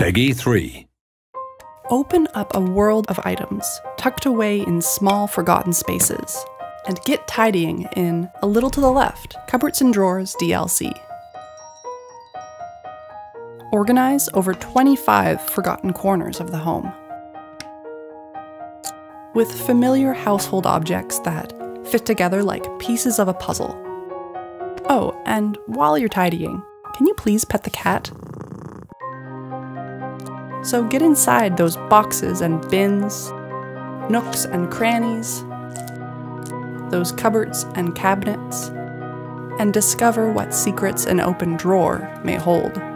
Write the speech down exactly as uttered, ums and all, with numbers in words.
Peggy three. Open up a world of items tucked away in small, forgotten spaces, and get tidying in A Little to the Left, Cupboards and Drawers D L C. Organize over twenty-five forgotten corners of the home. With familiar household objects that fit together like pieces of a puzzle. Oh, and while you're tidying, can you please pet the cat? So get inside those boxes and bins, nooks and crannies, those cupboards and cabinets, and discover what secrets an open drawer may hold.